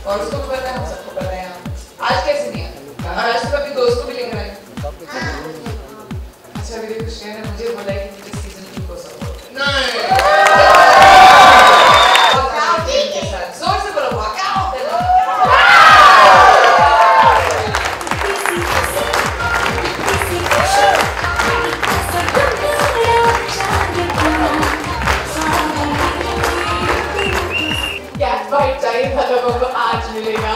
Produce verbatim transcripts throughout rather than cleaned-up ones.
और उसको भी पता है, हम सबको पता है। आज कैसे नहीं है और आज तो अपने दोस्त को भी लेकर आए। अच्छा मेरे कुछ ने मुझे बोला है कि मुझे सीजन टू को सपोर्ट नहीं जोर से बोलो वॉकआउट। कैट फाइट चाहिए था लोगों को, आज मिलेगा।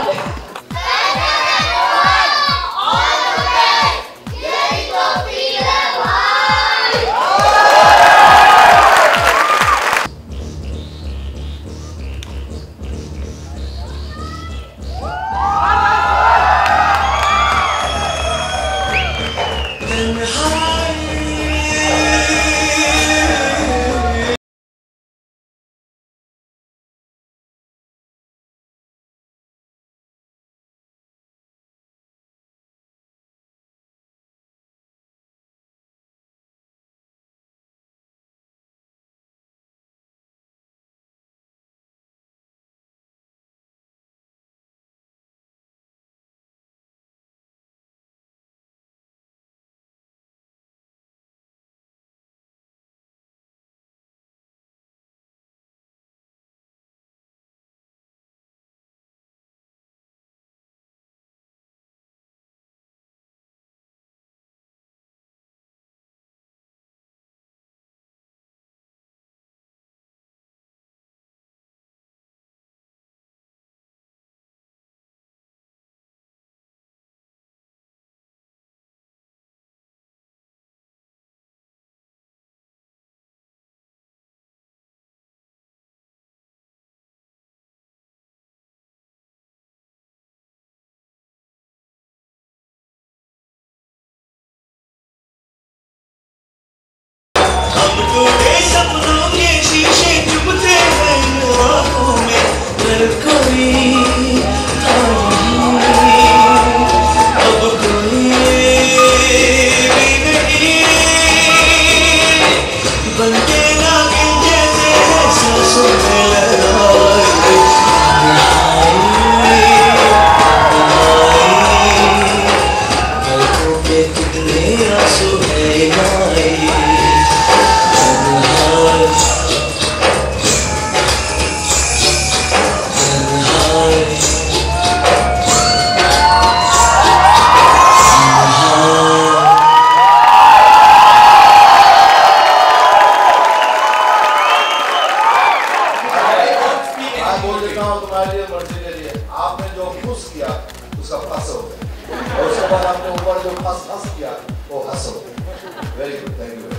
आपने जो खुश किया उसका फंस हो गया और उसके बाद आपने ऊपर जो फंस फंस किया वो हंस हो गया। Very good, thank you.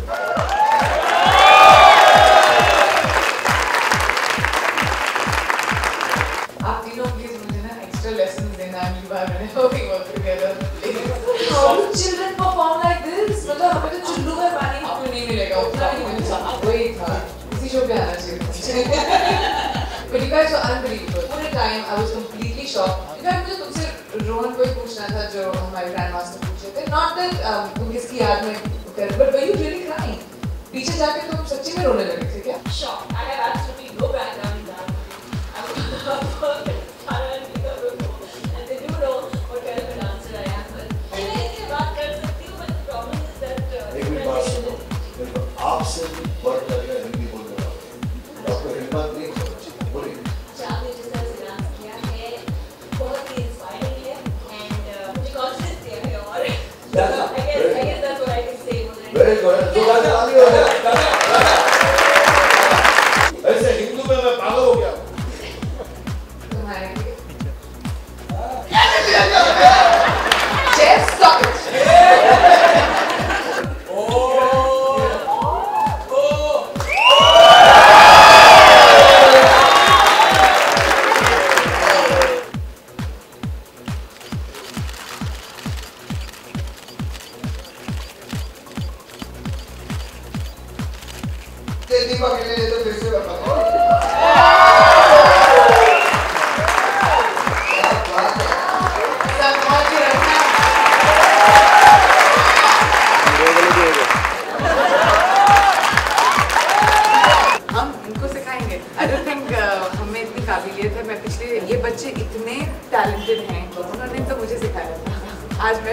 आप तीनों प्लीज मुझे ना एक्स्ट्रा लेसन देना अगली बार मैंने होगी work together please. How do children perform like this? मतलब हमें तो चुल्लू में पानी आपको नहीं मिलेगा, उतना ही मिलेगा। वही था, इसी शो पे आना चाहिए। But you guys were unbelievable. For a time, I was completely shocked. In fact, मुझे तुमसे रोहन को ही पूछना था जो हमारे ग्रैंडमास्टर पूछे थे. Not that um, तुम किसकी याद में कर, but were you really crying? पीछे जाके तुम सच्ची में रोने लगे थे क्या? Shocked. I have absolutely no background in that. I was and they do know what kind of a dancer I am. But मैं इसके बात कर सकती हूँ, but the problem is that एक मिनट बात सुनो, देखो आपसे वर्ड करके हिंदी बोलने वाले डॉक्टर हिम्मत नहीं बोलिए। चाँद ने जिस तरह से डांस किया है बहुत ही इंस्पायरिंग है and मुझे कॉन्फिडेंस दिया है और I guess I guess that's what I can say. Very good. तो गाना आगे हो गया। ऐसे हिंदू में मैं पागल हो गया। तुम्हारे लिए। Jeff, stop it. दीपक के लिए तो फिर से बता दो। हम इनको सिखाएंगे। I don't think हमें इतनी काबिलियत है। मैं पिछले ये बच्चे इतने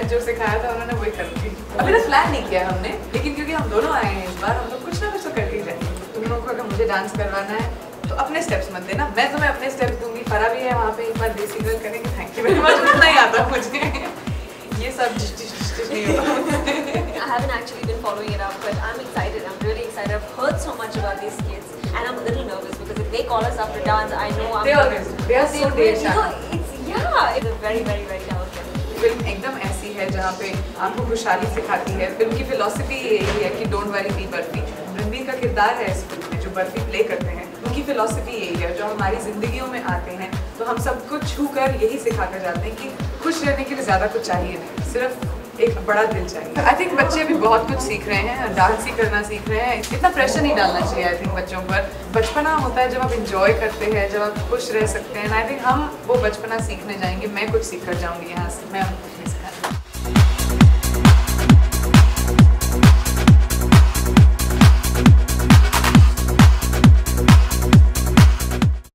जो सिखाया था उन्होंने वही करूँगी। अभी तक प्लान नहीं किया हमने, लेकिन क्योंकि हम दोनों आए हैं इस बार, हम लोग कुछ ना कुछ तो करके ही जाएंगे। तुम लोगों को अगर मुझे डांस करवाना है तो अपने स्टेप्स मत देना, मैं तुम्हें अपने स्टेप्स दूंगी। फरा भी है वहाँ पे, एक बार देसी गर्ल करेंगे। थैंक यू वेरी मच, उतना ही आता मुझे, ये सब डिश डिश डिश नहीं होता। I haven't actually been following it up, but I'm excited. I'm really excited. I've heard so much about these kids, and I'm a little nervous because if they call us up to dance, I know I'm. They always do. They are so they, dear. you know, it's yeah, it's a very very very talented. Film एकदम ऐसी है जहाँ पे आपको खुशहाली सिखाती है। Film की फिलॉसफी यही है कि don't worry be Barfi. Ranbir का किरदार है इस फिल्म में जो बर्फी प्ले करते हैं, उनकी फिलॉसफी यही है। जो हमारी जिंदगियों में आते हैं तो हम सबको छू कर यही सिखा कर जाते हैं कि खुश रहने के लिए ज़्यादा कुछ चाहिए नहीं, सिर्फ एक बड़ा दिल चाहिए। आई थिंक बच्चे भी बहुत कुछ सीख रहे हैं, डांस ही करना सीख रहे हैं। इतना प्रेशर नहीं डालना चाहिए आई थिंक बच्चों पर। बचपना होता है जब आप इंजॉय करते हैं, जब आप खुश रह सकते हैं। आई थिंक हम वो बचपना सीखने जाएंगे, मैं कुछ सीख कर जाऊँगी यहाँ से। मैं